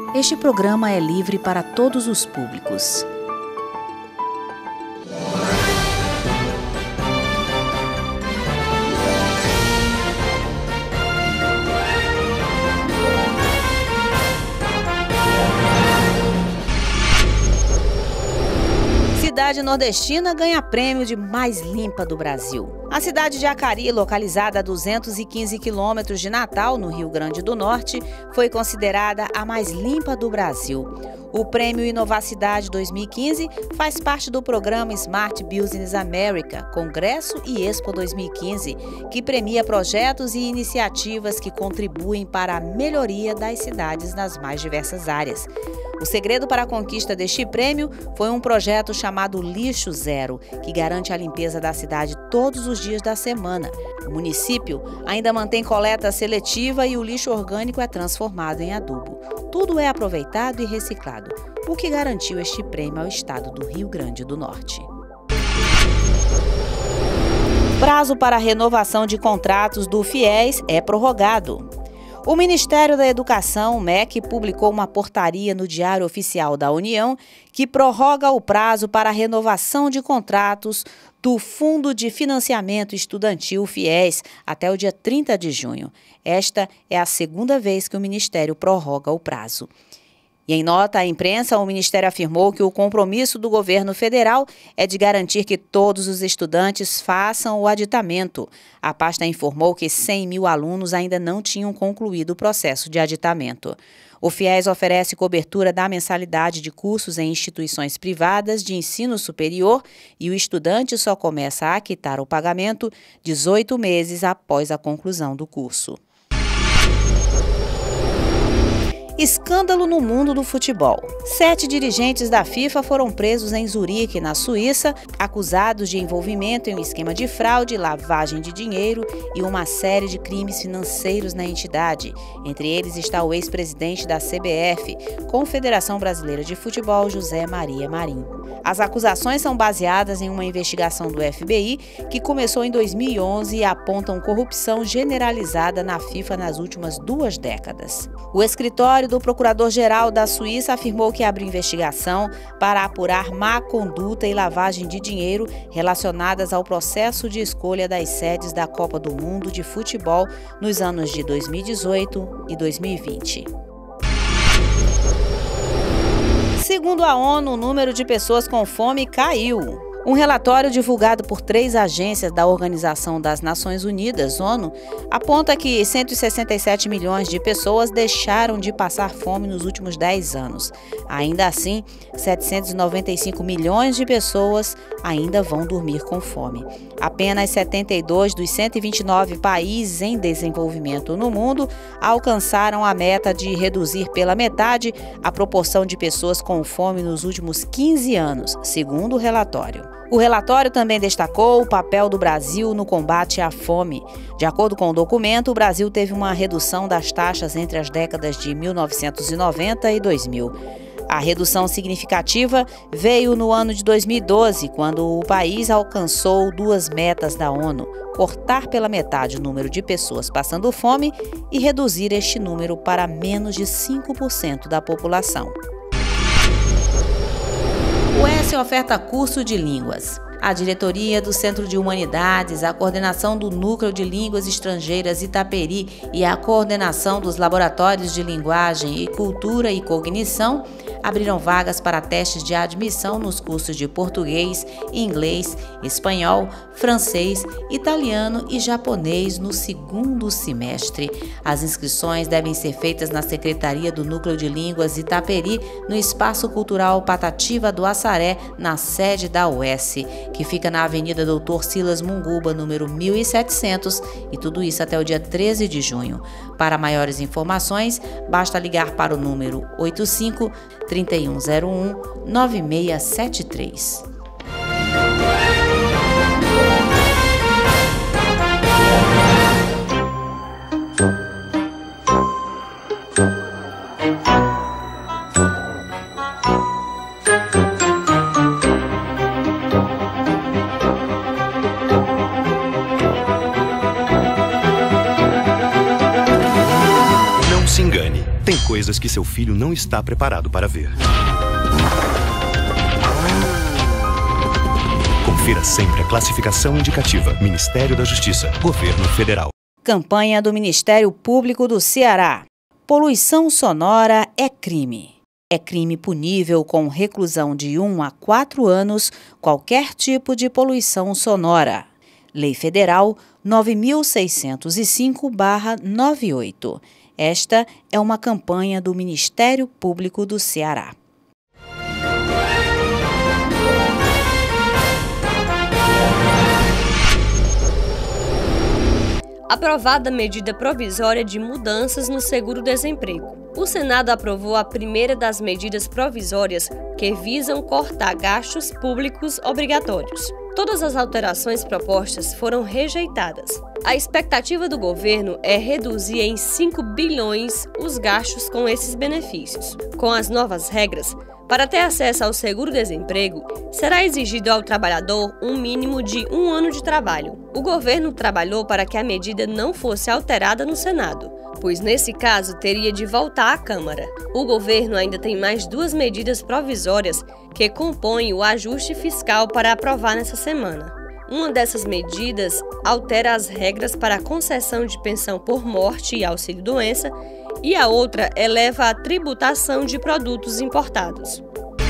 Este programa é livre para todos os públicos. Cidade nordestina ganha prêmio de mais limpa do Brasil. A cidade de Acari, localizada a 215 quilômetros de Natal, no Rio Grande do Norte, foi considerada a mais limpa do Brasil. O Prêmio Inovacidade 2015 faz parte do programa Smart Business America, Congresso e Expo 2015, que premia projetos e iniciativas que contribuem para a melhoria das cidades nas mais diversas áreas. O segredo para a conquista deste prêmio foi um projeto chamado Lixo Zero, que garante a limpeza da cidade todos os dias da semana. O município ainda mantém coleta seletiva e o lixo orgânico é transformado em adubo. Tudo é aproveitado e reciclado, o que garantiu este prêmio ao estado do Rio Grande do Norte. Prazo para a renovação de contratos do FIES é prorrogado. O Ministério da Educação, MEC, publicou uma portaria no Diário Oficial da União que prorroga o prazo para a renovação de contratos do Fundo de Financiamento Estudantil, FIES, até o dia 30 de junho. Esta é a segunda vez que o Ministério prorroga o prazo. E em nota à imprensa, o Ministério afirmou que o compromisso do governo federal é de garantir que todos os estudantes façam o aditamento. A pasta informou que 100 mil alunos ainda não tinham concluído o processo de aditamento. O FIES oferece cobertura da mensalidade de cursos em instituições privadas de ensino superior e o estudante só começa a quitar o pagamento 18 meses após a conclusão do curso. Escândalo no mundo do futebol. 7 dirigentes da FIFA foram presos em Zurique, na Suíça, acusados de envolvimento em um esquema de fraude, lavagem de dinheiro e uma série de crimes financeiros na entidade. Entre eles está o ex-presidente da CBF, Confederação Brasileira de Futebol, José Maria Marim. As acusações são baseadas em uma investigação do FBI que começou em 2011 e apontam corrupção generalizada na FIFA nas últimas 2 décadas. O escritório do Procurador-Geral da Suíça afirmou que abriu investigação para apurar má conduta e lavagem de dinheiro relacionadas ao processo de escolha das sedes da Copa do Mundo de Futebol nos anos de 2018 e 2020. Segundo a ONU, o número de pessoas com fome caiu. Um relatório divulgado por 3 agências da Organização das Nações Unidas, ONU, aponta que 167 milhões de pessoas deixaram de passar fome nos últimos 10 anos. Ainda assim, 795 milhões de pessoas ainda vão dormir com fome. Apenas 72 dos 129 países em desenvolvimento no mundo alcançaram a meta de reduzir pela metade a proporção de pessoas com fome nos últimos 15 anos, segundo o relatório. O relatório também destacou o papel do Brasil no combate à fome. De acordo com o documento, o Brasil teve uma redução das taxas entre as décadas de 1990 e 2000. A redução significativa veio no ano de 2012, quando o país alcançou 2 metas da ONU: cortar pela metade o número de pessoas passando fome e reduzir este número para menos de 5% da população. O UES oferta curso de línguas. A diretoria do Centro de Humanidades, a coordenação do Núcleo de Línguas Estrangeiras Itaperi e a coordenação dos Laboratórios de Linguagem e Cultura e Cognição abriram vagas para testes de admissão nos cursos de português, inglês, espanhol, francês, italiano e japonês no 2º semestre. As inscrições devem ser feitas na Secretaria do Núcleo de Línguas Itaperi, no Espaço Cultural Patativa do Assaré, na sede da UES, que fica na Avenida Doutor Silas Munguba, número 1700, e tudo isso até o dia 13 de junho. Para maiores informações, basta ligar para o número 85-3101-9673. Tem coisas que que seu filho não está preparado para ver. Confira sempre a classificação indicativa. Ministério da Justiça, Governo Federal. Campanha do Ministério Público do Ceará. Poluição sonora é crime. É crime punível com reclusão de 1 a 4 anos qualquer tipo de poluição sonora. Lei Federal 9.605/98. Esta é uma campanha do Ministério Público do Ceará. Aprovada medida provisória de mudanças no seguro-desemprego. O Senado aprovou a primeira das medidas provisórias que visam cortar gastos públicos obrigatórios. Todas as alterações propostas foram rejeitadas. A expectativa do governo é reduzir em 5 bilhões os gastos com esses benefícios. Com as novas regras, para ter acesso ao seguro-desemprego, será exigido ao trabalhador um mínimo de 1 ano de trabalho. O governo trabalhou para que a medida não fosse alterada no Senado, pois nesse caso teria de voltar à Câmara. O governo ainda tem mais 2 medidas provisórias que compõem o ajuste fiscal para aprovar nessa semana. Uma dessas medidas altera as regras para a concessão de pensão por morte e auxílio-doença, e a outra eleva a tributação de produtos importados.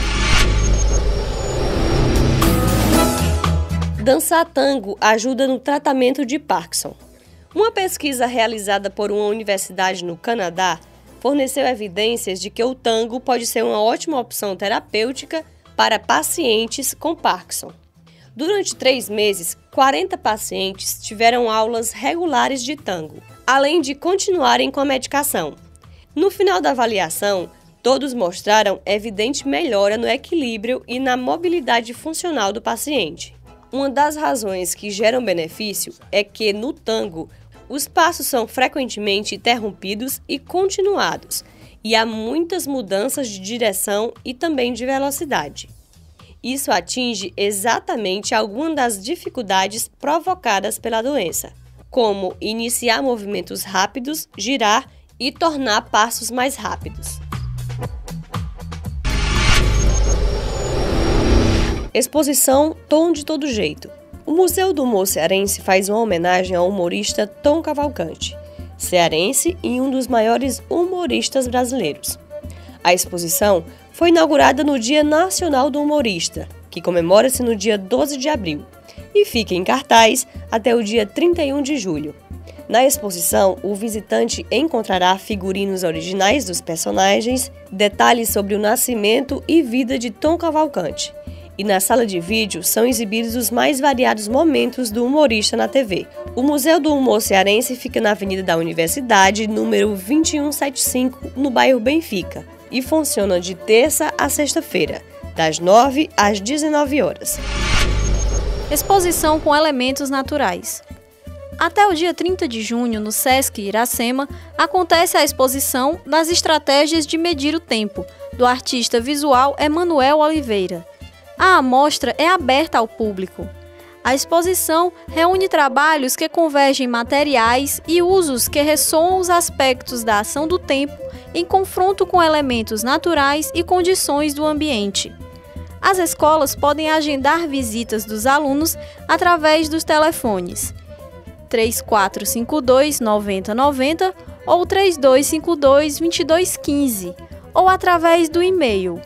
Dançar tango ajuda no tratamento de Parkinson. Uma pesquisa realizada por uma universidade no Canadá forneceu evidências de que o tango pode ser uma ótima opção terapêutica para pacientes com Parkinson. Durante 3 meses, 40 pacientes tiveram aulas regulares de tango, além de continuarem com a medicação. No final da avaliação, todos mostraram evidente melhora no equilíbrio e na mobilidade funcional do paciente. Uma das razões que geram benefício é que, no tango, os passos são frequentemente interrompidos e continuados, e há muitas mudanças de direção e também de velocidade. Isso atinge exatamente algumas das dificuldades provocadas pela doença, como iniciar movimentos rápidos, girar e tornar passos mais rápidos. Exposição Tom de Todo Jeito. O Museu do Humor Cearense faz uma homenagem ao humorista Tom Cavalcante, cearense e um dos maiores humoristas brasileiros. A exposição foi inaugurada no Dia Nacional do Humorista, que comemora-se no dia 12 de abril, e fica em cartaz até o dia 31 de julho. Na exposição, o visitante encontrará figurinos originais dos personagens, detalhes sobre o nascimento e vida de Tom Cavalcante. E na sala de vídeo são exibidos os mais variados momentos do humorista na TV. O Museu do Humor Cearense fica na Avenida da Universidade, número 2175, no bairro Benfica, e funciona de terça a sexta-feira, das 9 às 19 horas. Exposição com elementos naturais. Até o dia 30 de junho, no Sesc Iracema, acontece a exposição das estratégias de medir o tempo, do artista visual Emanuel Oliveira. A amostra é aberta ao público. A exposição reúne trabalhos que convergem materiais e usos que ressoam os aspectos da ação do tempo em confronto com elementos naturais e condições do ambiente. As escolas podem agendar visitas dos alunos através dos telefones 3452-9090 ou 3252-2215 ou através do e-mail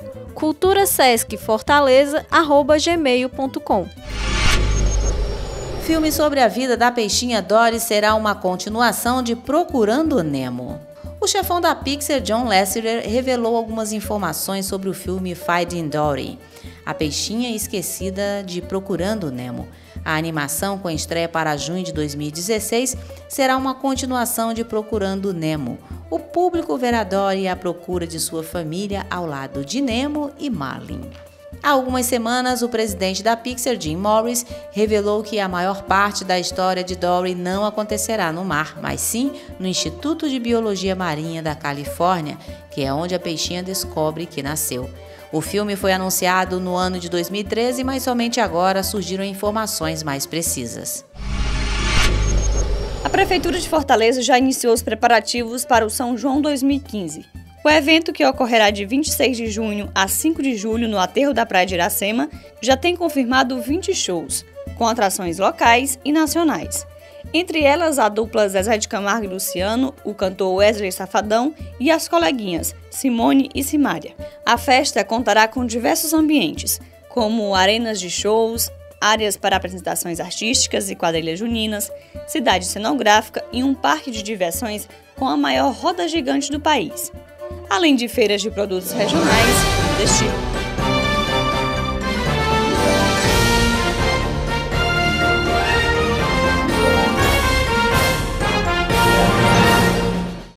culturasescfortaleza@gmail.com. Filme sobre a vida da peixinha Dory será uma continuação de Procurando Nemo. O chefão da Pixar, John Lasseter, revelou algumas informações sobre o filme Finding Dory, a peixinha esquecida de Procurando Nemo. A animação, com estreia para junho de 2016, será uma continuação de Procurando Nemo. O público verá Dory à procura de sua família ao lado de Nemo e Marlin. Há algumas semanas, o presidente da Pixar, Jim Morris, revelou que a maior parte da história de Dory não acontecerá no mar, mas sim no Instituto de Biologia Marinha da Califórnia, que é onde a peixinha descobre que nasceu. O filme foi anunciado no ano de 2013, mas somente agora surgiram informações mais precisas. A Prefeitura de Fortaleza já iniciou os preparativos para o São João 2015. O evento, que ocorrerá de 26 de junho a 5 de julho no Aterro da Praia de Iracema, já tem confirmado 20 shows, com atrações locais e nacionais. Entre elas, a dupla Zezé de Camargo e Luciano, o cantor Wesley Safadão e as coleguinhas Simone e Simária. A festa contará com diversos ambientes, como arenas de shows, áreas para apresentações artísticas e quadrilhas juninas, cidade cenográfica e um parque de diversões com a maior roda gigante do país, além de feiras de produtos regionais e do destino.